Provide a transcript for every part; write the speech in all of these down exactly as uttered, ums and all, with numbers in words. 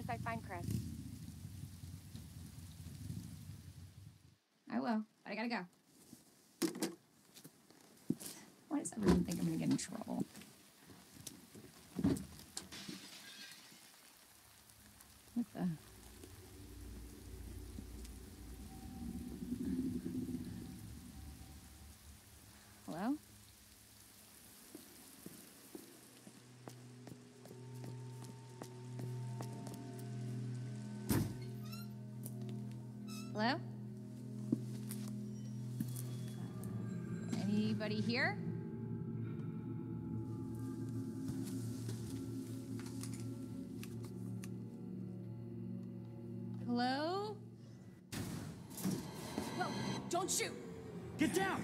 once I find Chris. I will, but I gotta go. Why does everyone think I'm gonna get in trouble? What the? Hello? Hello? Anybody here? Hello? No, don't shoot! Get down!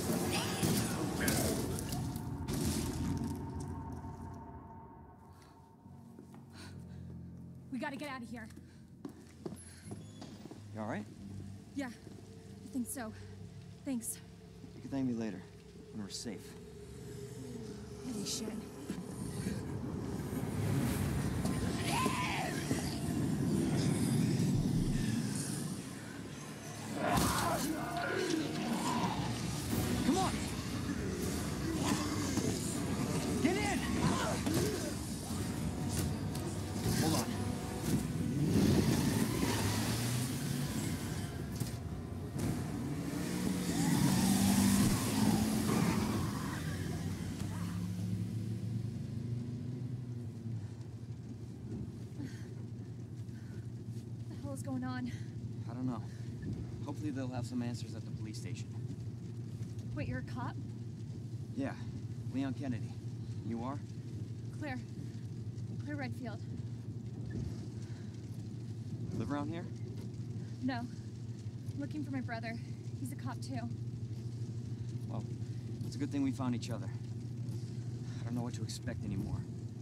We gotta get out of here. You alright? Yeah, I think so. Thanks. You can thank me later, when we're safe. Holy shit. Come on! Get in! Hold on. What the hell is going on? I don't know. Hopefully they'll have some answers at the police station. Wait, you're a cop? Yeah, Leon Kennedy. You are? Claire. Claire Redfield. Live around here? No. I'm looking for my brother. He's a cop too. Well, it's a good thing we found each other. I don't know what to expect anymore.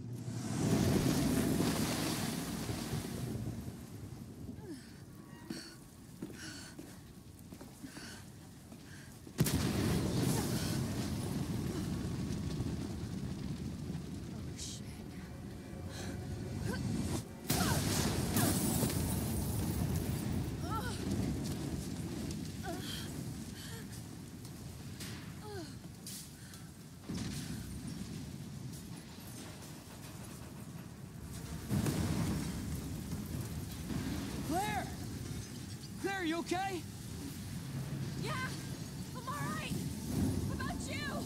Claire! Claire, are you okay? Yeah! I'm alright! How about you?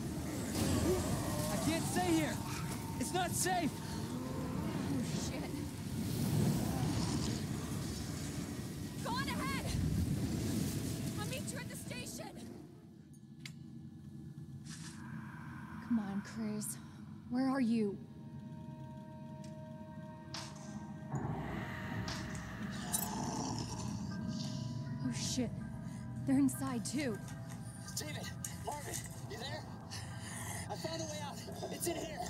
I can't stay here. It's not safe. Oh, shit. Go on ahead! I'll meet you at the station! Come on, Chris. Where are you? Oh, shit. They're inside, too. David, Marvin, you there? I found a way out. It's in here.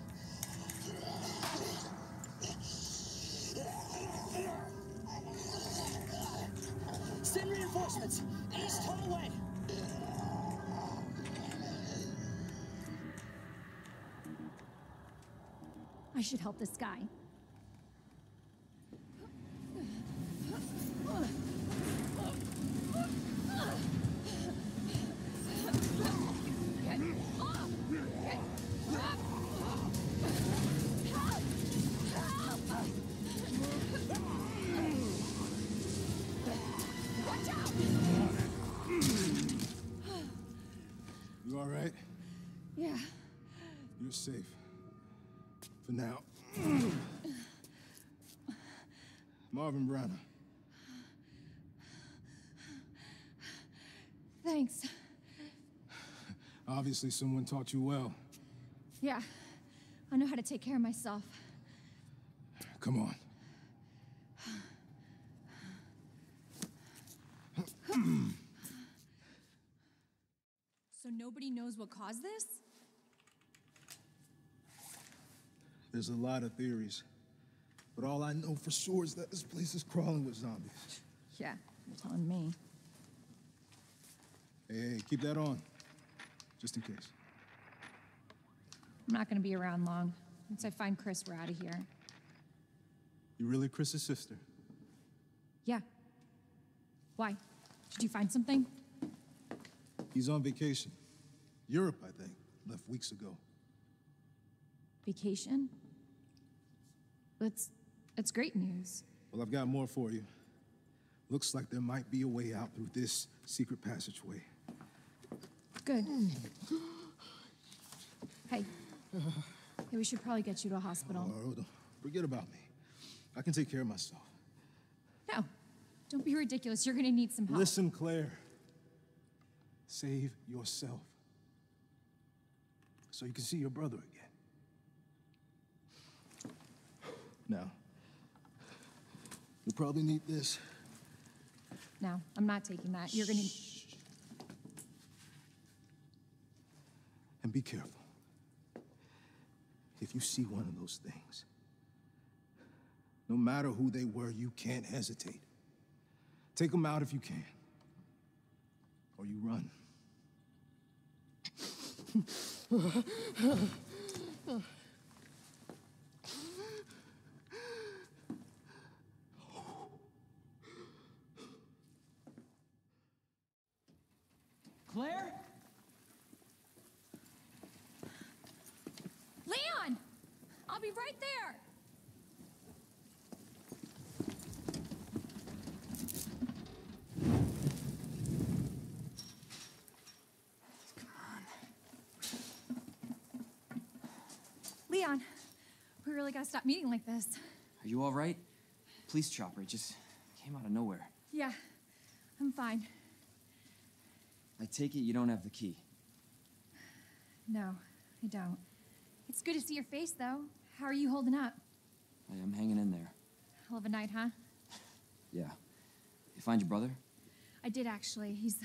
Send reinforcements. East hallway. I should help this guy. You all right? Yeah. You're safe. For now. Marvin Browner. Thanks. Obviously someone taught you well. Yeah. I know how to take care of myself. Come on. So nobody knows what caused this? There's a lot of theories. But all I know for sure is that this place is crawling with zombies. Yeah, you're telling me. Hey, hey, keep that on. Just in case. I'm not gonna be around long. Once I find Chris, we're out of here. You really Chris's sister? Yeah. Why? Did you find something? He's on vacation. Europe, I think. Left weeks ago. Vacation? That's... that's great news. Well, I've got more for you. Looks like there might be a way out through this secret passageway. Good. Hey. Hey, we should probably get you to a hospital. Oh, don't forget about me. I can take care of myself. No. Don't be ridiculous. You're gonna need some help. Listen, Claire. Save yourself. So you can see your brother again. Now, you'll probably need this. No, I'm not taking that. You're gonna... And be careful. If you see one of those things, no matter who they were, you can't hesitate. Take them out if you can. Or you run. Claire? Leon! I'll be right there! Leon, we really gotta stop meeting like this. Are you all right? Police chopper, it just came out of nowhere. Yeah, I'm fine. I take it you don't have the key. No, I don't. It's good to see your face, though. How are you holding up? I am hanging in there. Hell of a night, huh? Yeah. You find your brother? I did, actually. He's...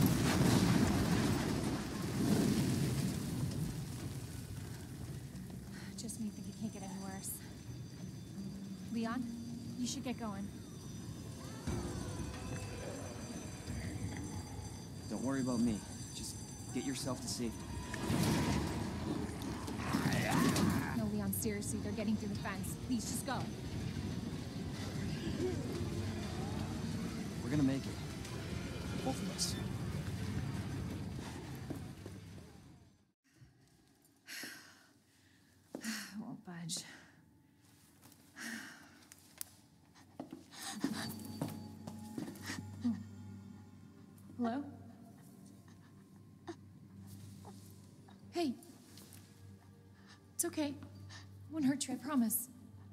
Just when you think it can't get any worse. Leon, you should get going. Don't worry about me. Just get yourself to safety. No, Leon, seriously, they're getting through the fence. Please, just go. We're gonna make it. Both of us. I won't budge. Oh. Hello? Hey. It's okay. I won't hurt you, I promise.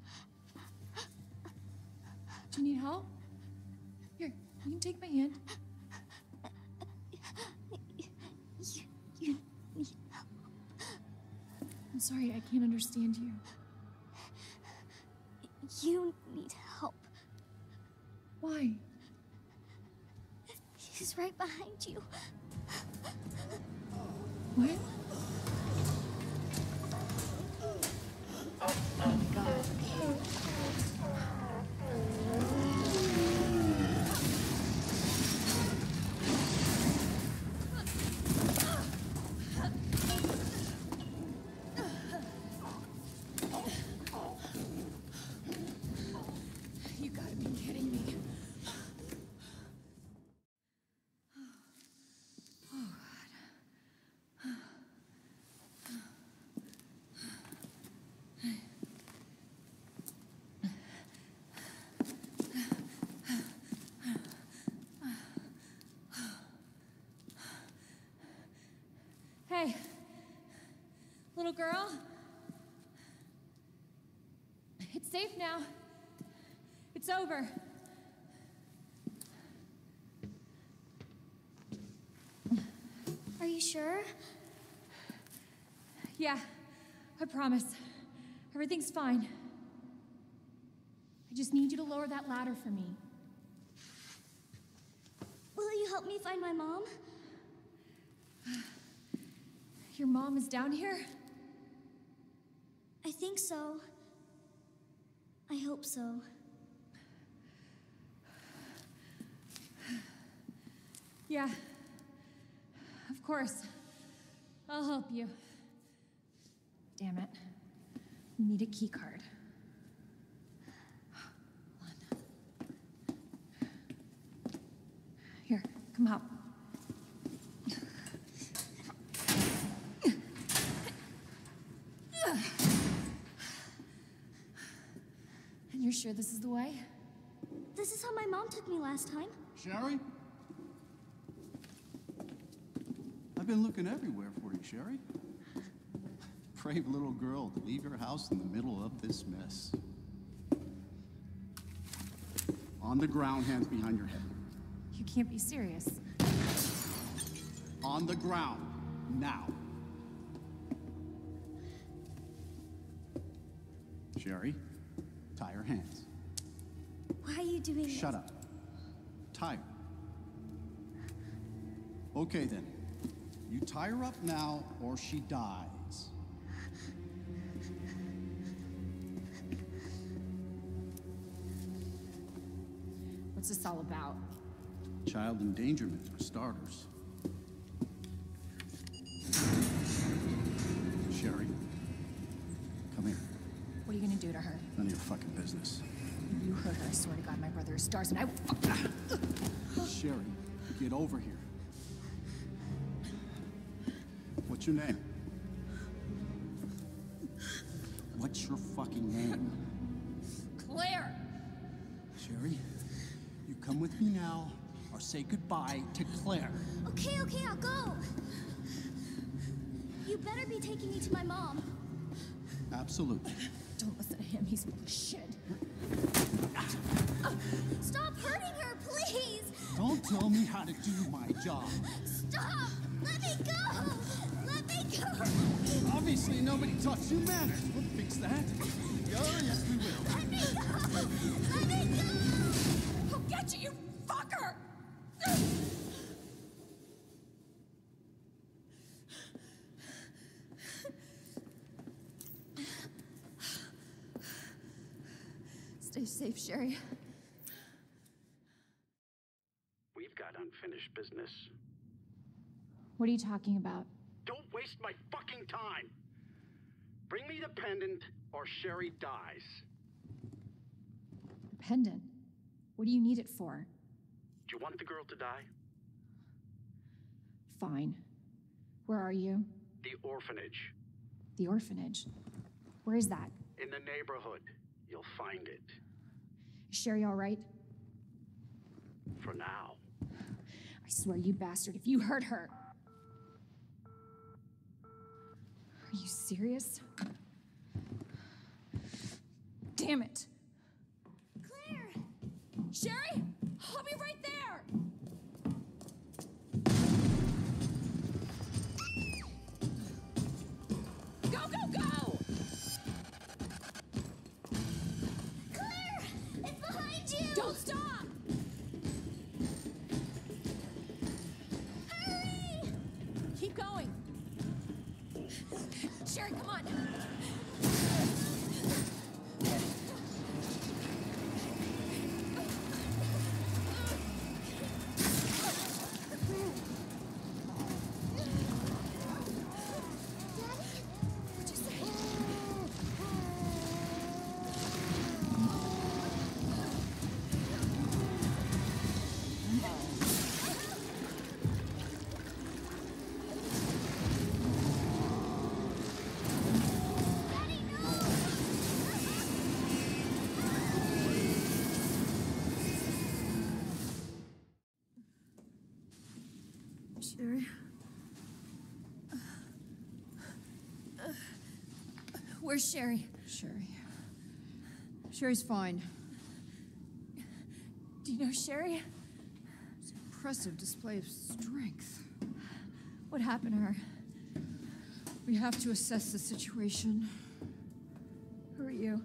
Do you need help? Here, you can take my hand. You, you need help. I'm sorry, I can't understand you. You need help. Why? He's right behind you. What? Oh my god. You gotta be kidding me. Hey, little girl. It's safe now. It's over. Are you sure? Yeah, I promise. Everything's fine. I just need you to lower that ladder for me. Will you help me find my mom? Your mom is down here? I think so. I hope so. Yeah. Of course. I'll help you. Damn it. We need a key card. Come up. And you're sure this is the way? This is how my mom took me last time. Sherry? I've been looking everywhere for you, Sherry. Brave little girl to leave your house in the middle of this mess. On the ground, hands behind your head. You can't be serious. On the ground, now. Sherry, tie her hands. Why are you doing this? Shut up. Tie her. Okay then. You tie her up now, or she dies. What's this all about? Child endangerment, for starters. Sherry, come here. What are you gonna do to her? None of your fucking business. You hurt her, I swear to God, my brother is stars and I will fuck her. Sherry, get over here. What's your name? What's your fucking name? Claire! Sherry, you come with me now, or say goodbye to Claire. Okay, okay, I'll go. You better be taking me to my mom. Absolutely. Don't listen to him, he's full of shit. Stop hurting her, please! Don't tell me how to do my job. Stop! Let me go! Let me go! Obviously, nobody taught you manners. We'll fix that. Oh, yes, we will. Let me go! Let me go! I'll get you, you fucker! Stay safe, Sherry. We've got unfinished business. What are you talking about? Don't waste my fucking time! Bring me the pendant, or Sherry dies. The pendant? What do you need it for? Do you want the girl to die? Fine. Where are you? The orphanage. The orphanage. Where is that? In the neighborhood. You'll find it. Is Sherry all right? For now. I swear, you bastard, if you hurt her... Are you serious? Damn it! Claire! Sherry? I'll be right there! Go, go, go! Claire! It's behind you! Don't stop! Hurry! Keep going! Sherry, come on! What'd you say? Daddy, no! Sherry? Where's Sherry? Sherry. Sherry's fine. Do you know Sherry? It's an impressive display of strength. What happened to her? We have to assess the situation. Who are you?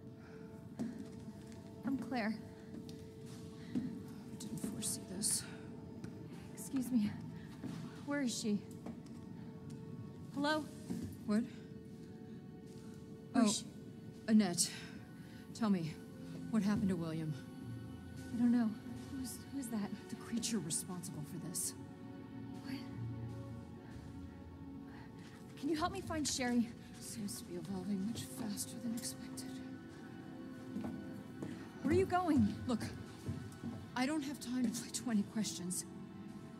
I'm Claire. I didn't foresee this. Excuse me. Where is she? Hello? What? Where's Oh, she? Annette. Tell me, what happened to William? I don't know. Who's who's that? The creature responsible for this. What? Can you help me find Sherry? Seems to be evolving much faster than expected. Where are you going? Look, I don't have time to play twenty questions.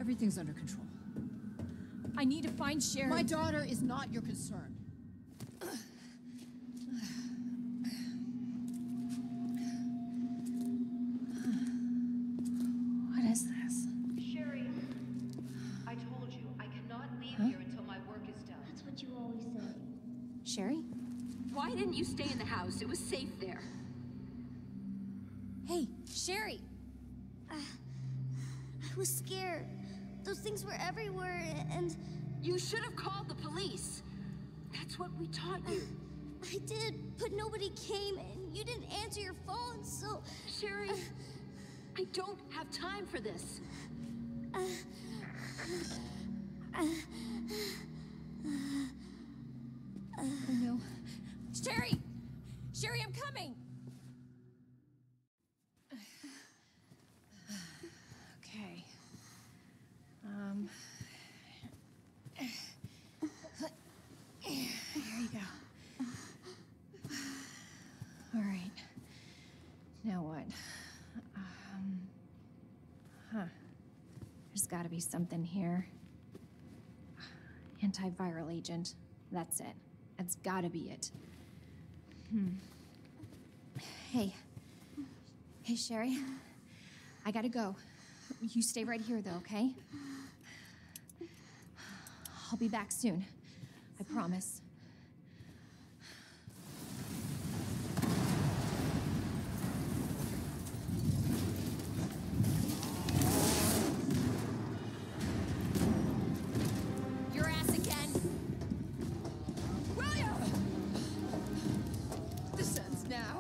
Everything's under control. I need to find Sherry. My daughter is not your concern. What is this? Sherry, I told you, I cannot leave here until my work is done. That's what you always say. Sherry? Why didn't you stay in the house? It was safe there. Hey, Sherry! I was scared. Those things were everywhere, and... You should have called the police. That's what we taught you. I did, but nobody came, and you didn't answer your phone, so... Sherry, I don't have time for this. Uh, uh, Oh no. Sherry! Sherry, I'm coming! Okay. Um. Here you go. All right. Now what? Um. Huh. There's gotta be something here. Antiviral agent. That's it. That's gotta be it. Hmm. Hey. Hey, Sherry. I gotta go. You stay right here, though, okay? I'll be back soon. I promise. Your ass again! William! This ends now.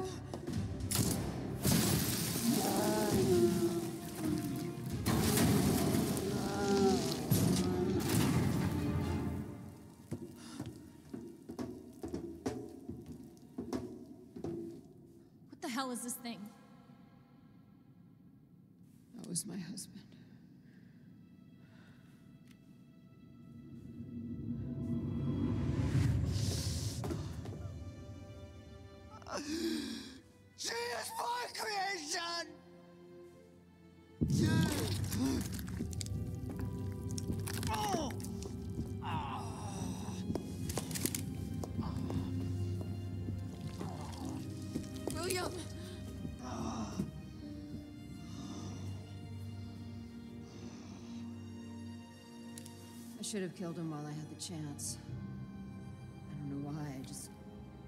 What the hell is this thing? That was my husband. She is my creation! Oh! William! I should have killed him while I had the chance. I don't know why, I just...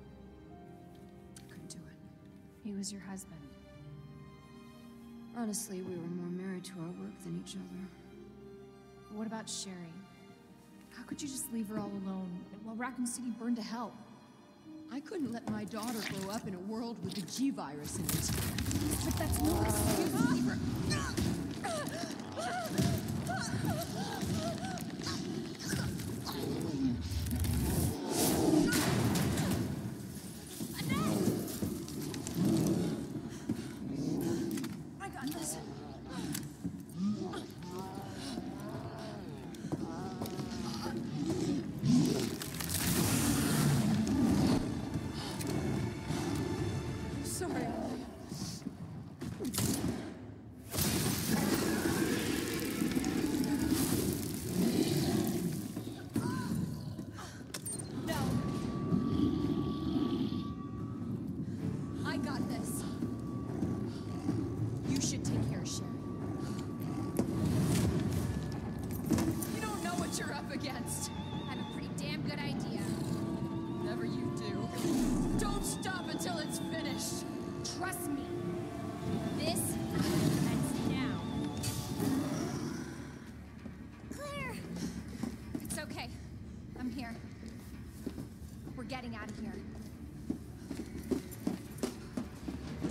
I couldn't do it. He was your husband. Honestly, we were more married to our work than each other. What about Sherry? How could you just leave her all alone while Raccoon City burned to hell? I couldn't let my daughter grow up in a world with the G virus in it. But that's no excuse. I got this. Sorry. No. I got this. You should take care of Sherry. You don't know what you're up against. I have a pretty damn good idea. Whatever you do, don't stop until it's finished. Trust me. This ends now. Claire! It's okay. I'm here. We're getting out of here.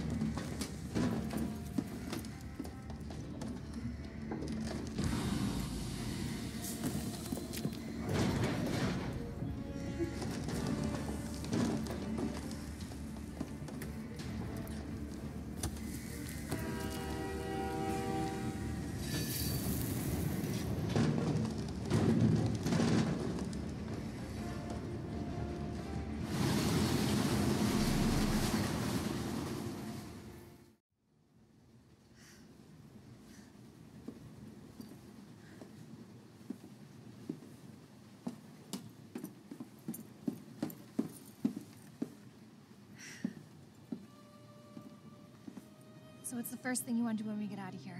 So what's the first thing you want to do when we get out of here?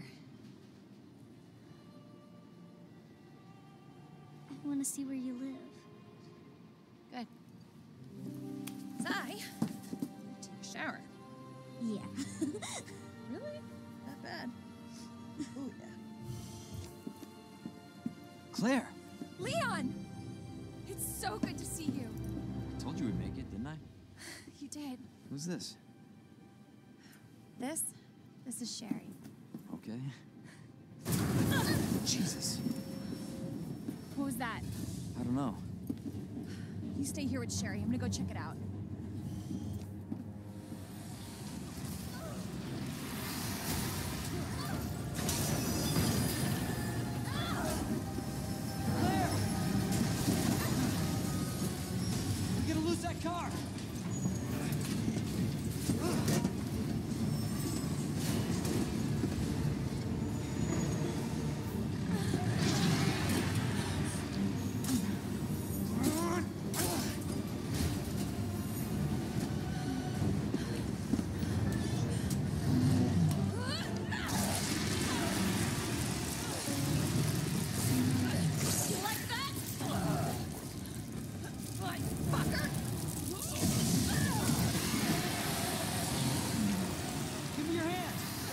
I want to see where you live. Good. 'Cause I take a shower. Yeah. Really? That bad? Oh, yeah. Claire! Leon! It's so good to see you. I told you we'd make it, didn't I? You did. Who's this? This? This is Sherry. Okay. Jesus. What was that? I don't know. You stay here with Sherry. I'm gonna go check it out. Claire! We're gonna lose that car! You like that? What, fucker? Give me your hand!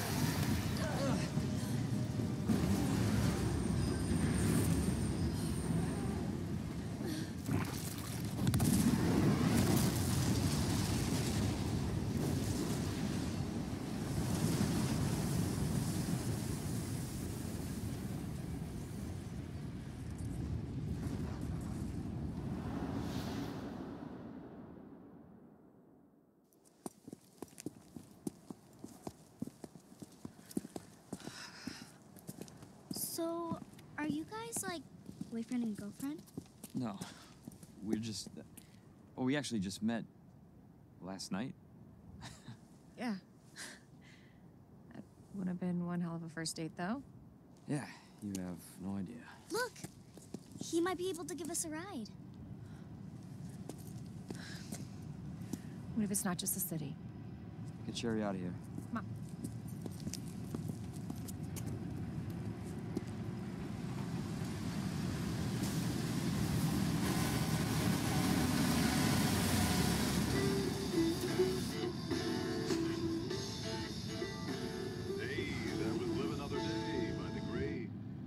So, are you guys like boyfriend and girlfriend? No. We're just... Uh, well, we actually just met last night. Yeah. That would have been one hell of a first date, though. Yeah, you have no idea. Look! He might be able to give us a ride. What if it's not just the city? Get Sherry out of here. Come on. Hey, that was Live Another Day by the great.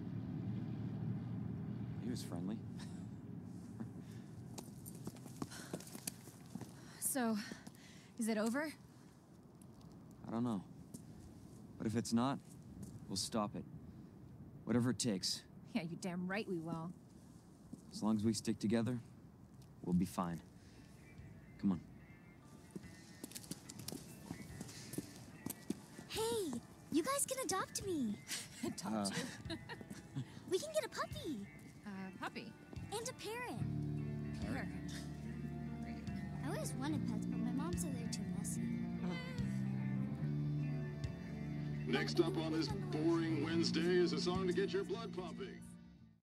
He was friendly. So, is it over? I don't know. But if it's not, we'll stop it. Whatever it takes. Yeah, you damn right we will. As long as we stick together, we'll be fine. Come on. Hey, you guys can adopt me. Adopt Uh, you. We can get a puppy Uh, puppy. and a parrot. Parrot. I always wanted pets, but my mom said they're too messy. Next up on this boring Wednesday is a song to get your blood pumping.